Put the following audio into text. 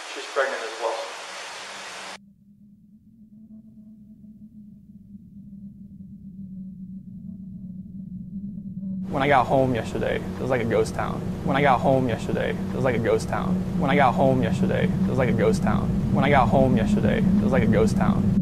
She's pregnant as well. When I got home yesterday, it was like a ghost town. When I got home yesterday, it was like a ghost town. When I got home yesterday, it was like a ghost town. When I got home yesterday, it was like a ghost town.